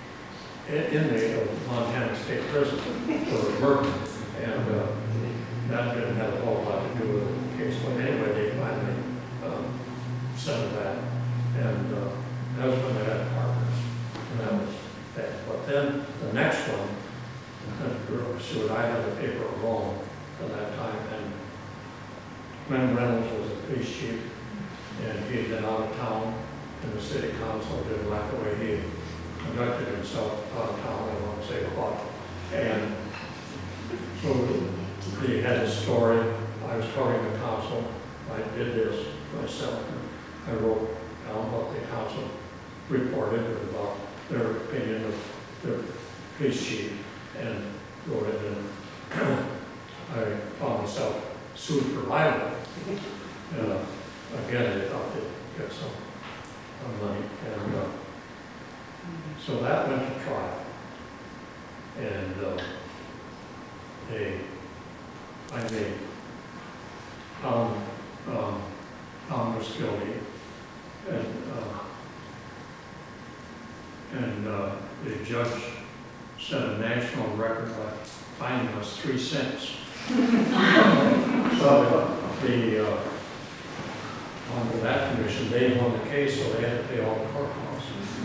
inmate of Montana State Prison for murder. And uh, that didn't have a whole lot to do with the case. But anyway, they finally um, settled that. And uh, that was when they had partners. And that was that. But then the next one, that girl sued, I had the paper alone at that time. And Glenn Reynolds was the police chief. And he had been out of town, and the city council didn't like the way he conducted himself out of town, I won't say what. And so he had a story. I was covering the council. I did this myself. I wrote down what the council reported about their opinion of their police chief and wrote it in. I found myself sued for libel. Uh, Again, they thought they'd get some uh, money, and uh, so that went to trial. And uh, they finally found um, found us guilty, and uh, and uh, the judge set a national record by fining us three cents. So the uh, under that condition, they won the case, so they had to pay all the court costs.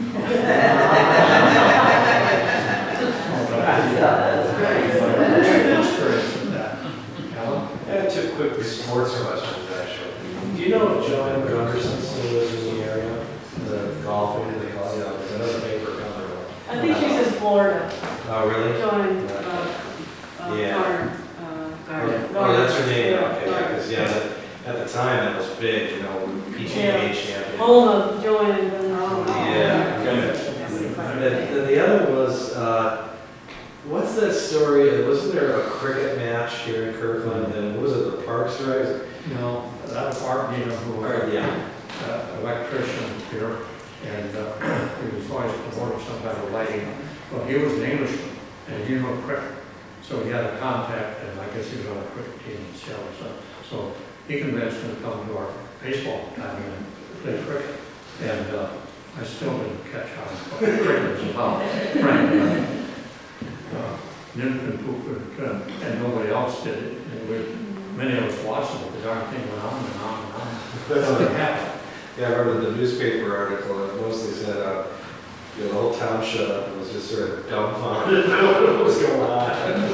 Experience with that. Alan? I have two quick sports questions, actually. Do you know if Joanne Gunderson still lives in the area? The golfing, they call it, yeah, there's another paper cover. I think she's in Florida, Oh, really? Joan, uh, uh, Yeah. Garner, uh, Garner. Oh, that's her name, Yeah, okay, Garner. because, yeah, that- at the time, that was big, you know, P G A champion. All of Joanne and then all of. Yeah. Yes, And then then the other was, uh, What's that story? Wasn't there a cricket match here in Kirkland? And what was it, the Parks Rise? No, that was Art Nina, who was Or, yeah. an electrician here, and uh, he was always promoting some kind of lighting. Well, he was an Englishman, and he knew cricket. So he had a contact, and I guess he was on a cricket team in Seattle. So, so he convinced him to come to our baseball time and play cricket. And uh, I still didn't catch on what cricket was about, frankly. Uh, Nipton, Poop, and, and nobody else did it. And we, many of us watched it, but the darn thing went on and on and on. That's what happened. Yeah, I remember the newspaper article, it mostly said, uh, you know, the whole township was just sort of dumbfounded about what was going on.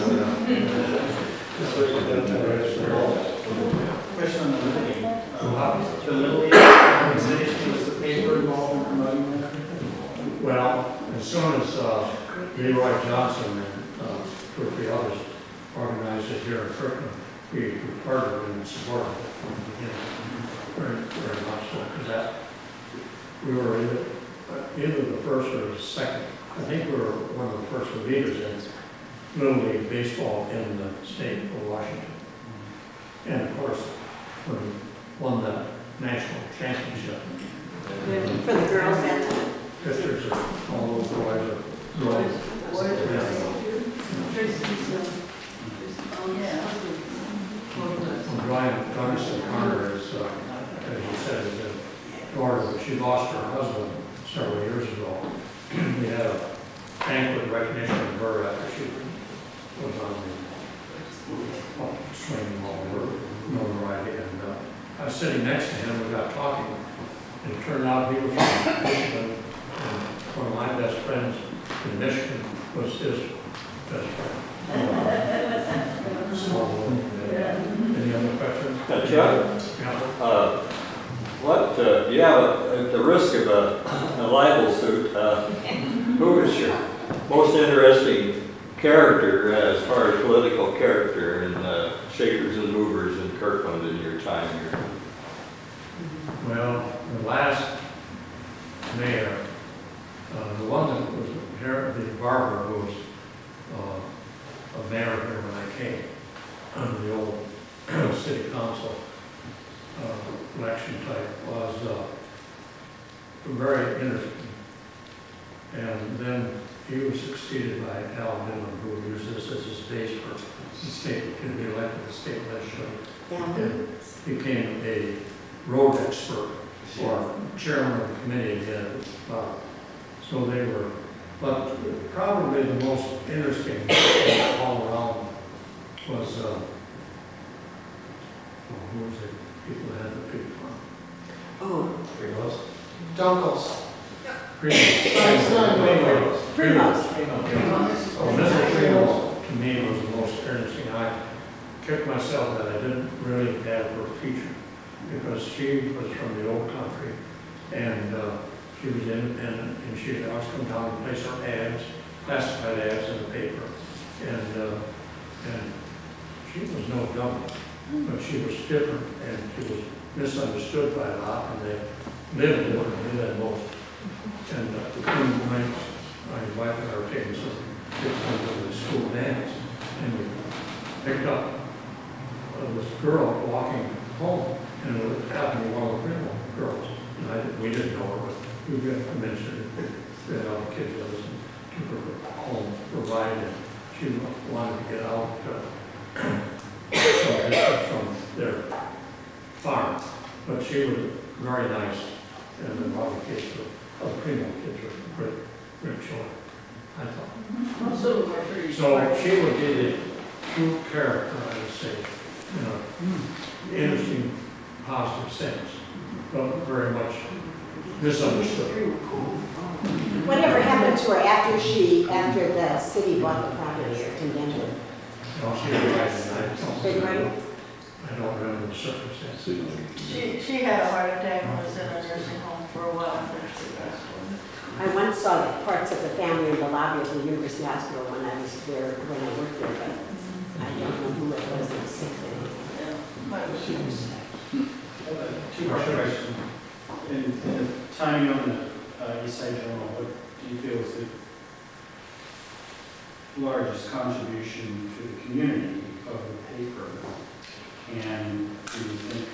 Question on the Little League. Uh, The Little League organization, was the paper involved in promoting that? Well, as soon as uh, Leroy Johnson and uh, two or three others organized it here in Kirkland, we we partnered and supported it from the beginning, very, very much so, because that, we were either, either the first or the second. I think we were one of the first leaders in Little League baseball in the state of Washington. And of course, when we won the national championship, For the girls that time. pictures of all those boys are girls. Oh, yeah. Well, Brian Gunnison Carter is, uh, as you said, is a daughter. She lost her husband several years ago. We had a banquet recognition of her after she was on the uh, swing all over notoriety. And uh, I was sitting next to him, we got talking, and it turned out he was from Michigan. And one of my best friends in Michigan was his best friend. So, uh, any other questions? Uh, Chuck? Yeah. Uh, What, uh, do you have, a- at the risk of a a libel suit, uh, who is your most interesting character uh, as far as political character in uh, Shakers and Movers in Kirkland in your time here? Well, the last mayor, uh, the one that was here, the barber who was uh, a mayor here when I came, under the old city council uh, election type, was uh, very interesting. And then he was succeeded by Al Dillon, who used this as his base for the state, to be elected to state legislature. Yeah. And became a road expert or chairman of the committee again. Uh, so they were, but probably the most interesting thing all around was, uh, oh, who was it? People that had the pig farm. Oh, Primos? Dunkles. Primos. Primos. Oh, Mister Primos, to me, was the most interesting. I kicked myself that I didn't really have her feature, because she was from the old country, and uh, she was independent, and she would always come down and place her ads, classified ads in the paper, and uh, and she was no dummy, but she was different, and she was misunderstood by a lot, and they lived differently than most. And uh, one night, my wife and I were taking some kids to the school dance, and we picked up uh, this girl walking home, and it was happened to be one of the Primo girls. And I, we didn't know her, but we got convinced her that we had all the kids with us and took her home for a ride, and she wanted to get out uh, some distance from their farm. But she was very nice, and the other kids were, other Primo kids were great, great children, I thought. Most of them are pretty So smart. she would be the true character, I would say, you know, interesting, positive sense, but very much misunderstood. whatever happened to her after she, after the city bought the property or condemned it? No, she was right, and I don't, Big right? I don't remember the circumstances. She, she had a heart attack and was in a nursing home for a while, and then she passed away. I once saw parts of the family in the lobby of the University Hospital when I was there, when I worked there, but I don't know who it was that was sick then. Yeah, might have been. Two more questions. In, in the timing on the uh, East Side Journal, what do you feel is the largest contribution to the community of the paper. And do you think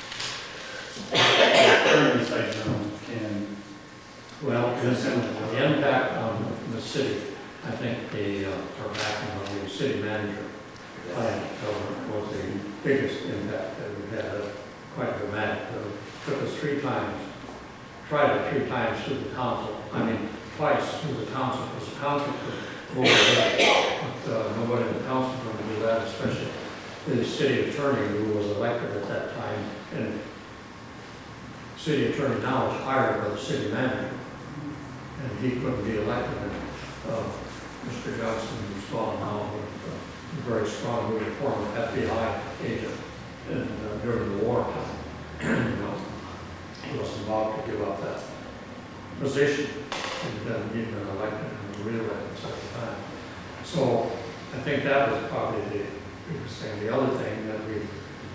the current site zone can, Well, the the impact on the city, I think the, uh, or back on the city manager plan uh, was the biggest impact that we had, uh, quite dramatic. Uh, Took us three times, tried it three times through the council, I mean, twice through the council, because the council could override, but uh, nobody in the council was going to do that, especially the city attorney who was elected at that time, and city attorney now is hired by the city manager, and he couldn't be elected. And, uh, Mister Johnson, who's gone now, but, uh, a very strong, really former F B I agent and, uh, during the war time. You know, he was involved to give up that position, and then he'd been elected and re-elected several times. So I think that was probably the biggest thing. The other thing that we,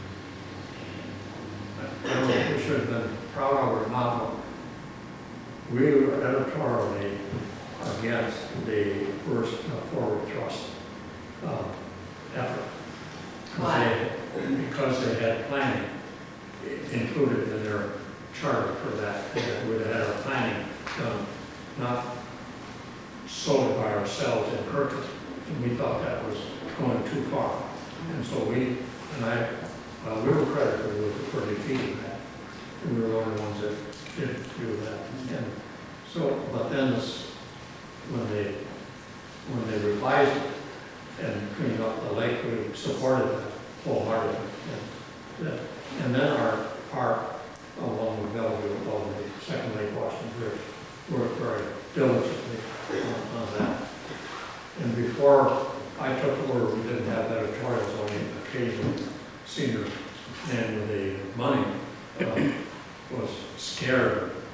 I don't think we should have been proud of or not, but we were editorially against the first uh, forward thrust uh, effort. Why? They, because they had planning included in their charter for that. They would have had our planning done, not solely by ourselves in Kirkland. And we thought that was going too far. And so we, and I, well, we were credited for defeating that. And we were the only ones that did do that. And so, but then this, when they, when they revised it and cleaned up the lake, we supported that wholeheartedly. And, that, and then our part along the Bellevue, along the second Lake Washington Bridge, worked very diligently on, on that. And before I took over, we didn't have editorials, only occasionally senior man with the money uh, was scared of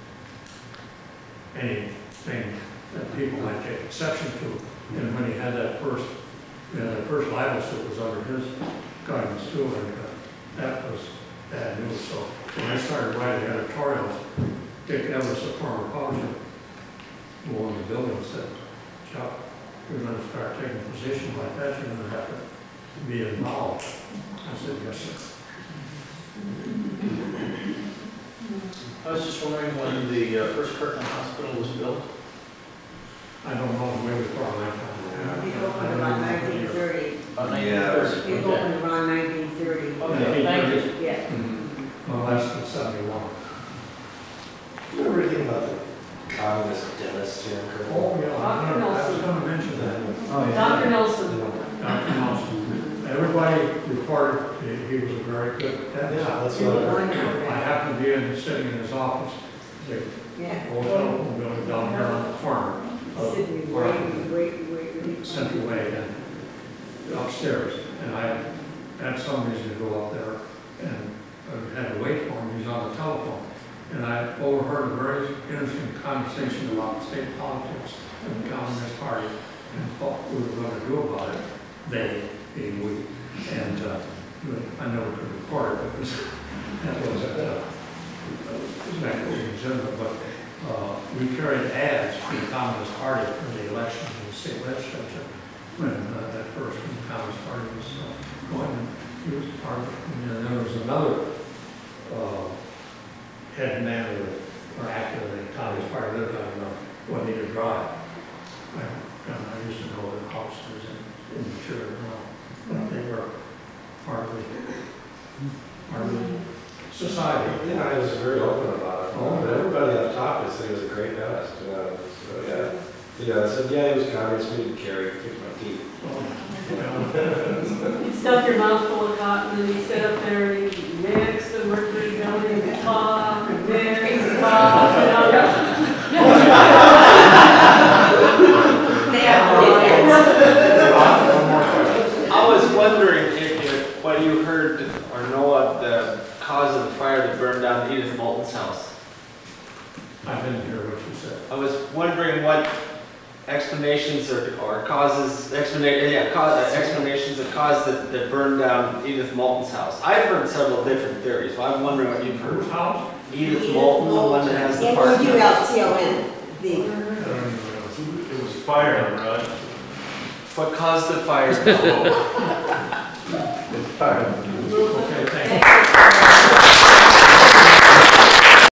anything that people might take exception to. And when he had that first, you know, the first libel suit was under his guidance too, and uh, that was bad news. So when I started writing editorials, Dick Evers, a former publisher, who owned the building, said, Chuck, you're going to start taking positions like that, you're going to have to be involved. I said, yes, sir. I was just wondering when the uh, first Kirkland Hospital was built. I don't know, maybe before my time. It opened around nineteen thirty. About nineteen Yeah. thirty. It opened around nineteen thirty. Okay, thank you. Yeah. Mm-hmm. Well, less than seventy-one. You know everything about the communist dentist here in Kirkland? Oh, yeah, I Doctor was Nelson. going to mention that. Oh, Doctor Nelson. Doctor Nelson. Everybody reported he he was a very good Yeah, dentist. that's You what were I heard. wondering I that. happened to be in, sitting in his office, the Yeah. old telephone building down here on the corner of Sydney, great, great, great, great. Central Way and upstairs. And I had some reason to go up there and I had to wait for him. He was on the telephone. And I overheard a very interesting conversation about state politics and the Communist Party and what we were going to do about it. They, being we. And uh, I never could record it because that was at uh, that was exhibit. But uh, we carried ads for the Communist Party for the elections in the state legislature when uh, that first when the Communist Party was uh, going. And he was part of it. And then there was another uh, head man or, or actor in the Communist Party lived on uh, Juanita Drive. I, and I used to know the house was in, in the church now. But they were part of the, part of the society. Yeah, I was very open about it. Oh. But everybody up top had said he was a great dentist. You know, so, yeah. Yeah, I said, yeah, he was communist, we didn't care, he picked my teeth. So, you know, You stuff your mouth full of cotton and you sit up there and you mix the mercury building, you talk, and mix, and talk, and all that. They have one more question. I was wondering if, if what you heard or know of the cause of the fire that burned down Edith Moulton's house. I didn't hear what you said. I was wondering what explanations or, or causes, explanation, yeah, cause, uh, explanations of cause that, that burned down Edith Moulton's house. I've heard several different theories, but I'm wondering what you've heard. Whose house? Edith Moulton, the one that has the M park. O U L T O N, the, I don't even know. It was fire, right? What caused the fire? It's fire.